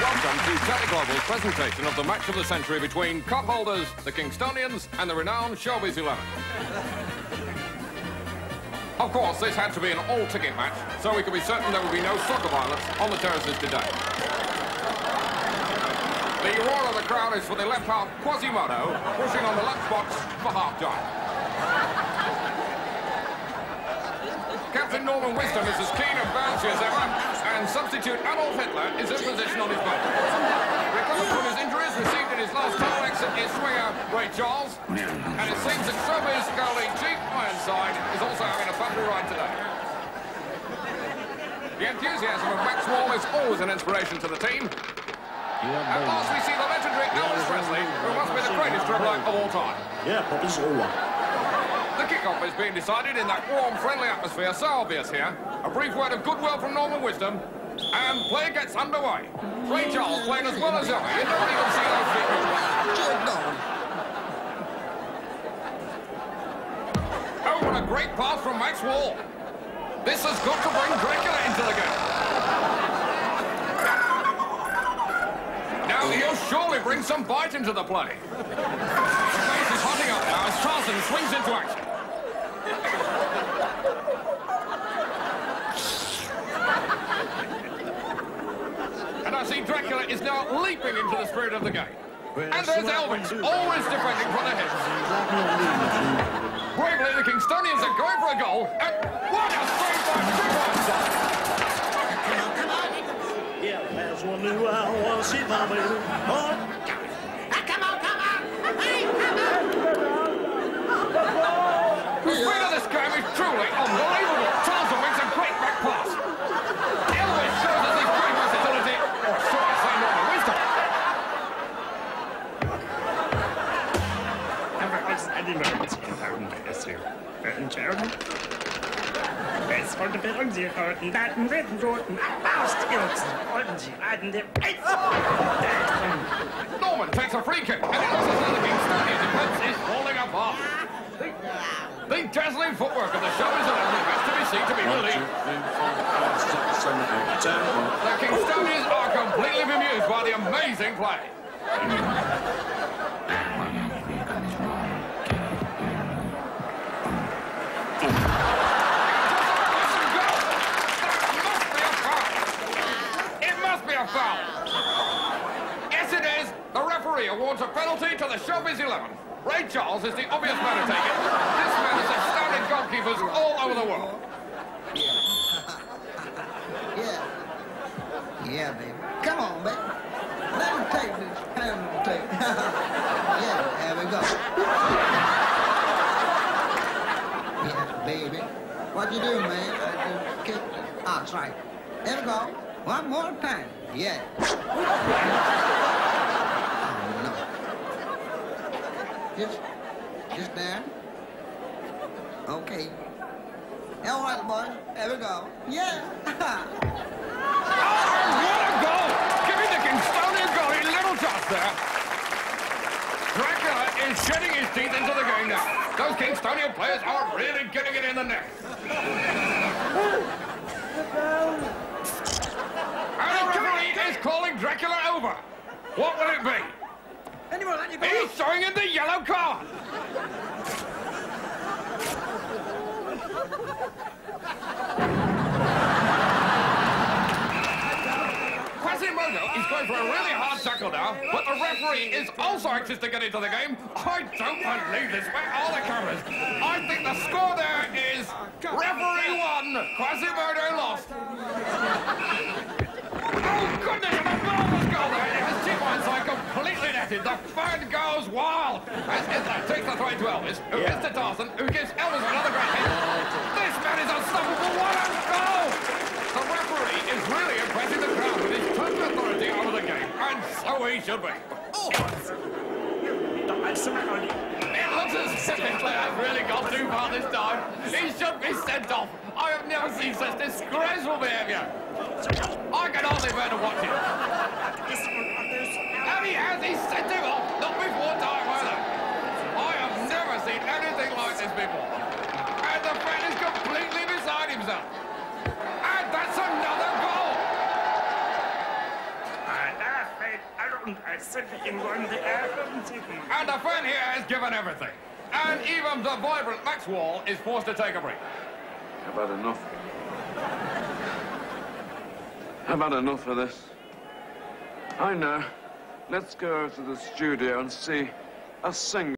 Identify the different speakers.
Speaker 1: welcome to Teleglobal's presentation of the match of the century between cup holders, the Kingstonians, and the renowned Showbiz 11. Of course, this had to be an all-ticket match, so we could be certain there would be no soccer violence on the terraces today. The roar of the crowd is for the left-half Quasimodo, pushing on the lunchbox for half-time. Captain Norman Wisdom is as keen and bouncy as ever, and substitute Adolf Hitler is in position on his boat. Recovered from his injuries received in his last tunnel exit is swinger Ray Charles, and it seems that Showbiz goalie Jeep Ironside is also having a bumpy ride today. The enthusiasm of Max Wall is always an inspiration to the team. At last we see the legendary Elvis Presley, who must be the greatest dribbler of all time.
Speaker 2: Yeah, Poppy's all right.
Speaker 1: The kick-off is being decided in that warm, friendly atmosphere so obvious here. A brief word of goodwill from Norman Wisdom, and play gets underway. Ray Charles playing as well as ever. You don't even see those feet move. Oh, what a great pass from Max Wall. This has got to bring Dracula into the game. Now he'll surely bring some bite into the play. The pace is hotting up now as Charlton swings into action. And I see Dracula is now leaping into the spirit of the game. And there's Elvis, always defending from the hips. Bravely, the Kingstonians are going for a goal, and what a save by Dracula!
Speaker 2: Yeah, there's one new I want to see my baby.
Speaker 3: Come on! Hey, come on!
Speaker 1: The speed of this game is truly unbelievable. Charlton makes a great back pass. Elvis shows us his great versatility, or should I say Norman Wisdom. Norman takes a free kick, and it looks as though the Kingstonian defence is falling apart. The dazzling footwork of the Showbiz 11 has to be seen to be relieved. The Kingstonians are completely bemused by the amazing play. It must be a foul. Yes, it is. The referee awards a penalty to the Showbiz 11. Ray Charles is the obvious man to take it. This man has astounded goalkeepers all over the world.
Speaker 3: Yeah, baby. Come on, baby. Let me take this penalty. Yeah, there we go. Yeah, baby. What you do, man? I just kicked it. Ah, that's right. There we go. One more time. Yeah. Just there. Okay. All right, boys. There we go. Yeah.
Speaker 1: Oh, what a goal! Giving the Kingstonian goalie little chance there. Dracula is shedding his teeth into the game now. Those Kingstonian players are really getting it in the net. And the referee is calling Dracula over. What will it be? He's showing him the yellow card. Quasimodo is going for a really hard tackle now, but the referee is also anxious to get into the game. I don't believe this. Where are the cameras? I think the score there is referee 1, Quasimodo lost. Oh, goodness, and a marvelous goal there. It has Jeep Ironside completely netted. The fan goes wild as Hitler takes the throw to Elvis, who gets to Tarzan, who gives Elvis another great hit. This man is unstoppable. What a goal! The referee is really impressing the crowd with his total authority over the game, and so he should be. It looks as if Hitler has really gone too far this time. He should be sent off. I have never seen such disgraceful behaviour. I can hardly bear to watch it. And he has, he's sent him off. Not before time either. I have never seen anything like this before. And the fan is completely beside himself. And that's another goal.
Speaker 2: Und als hätte ich ihn wollen, die Ärger und Sieben.
Speaker 1: And the fan here has given everything. And even the vibrant Maxwell is forced to take a break.
Speaker 4: I've had enough. I've had enough of this. I know. Let's go to the studio and see us sing.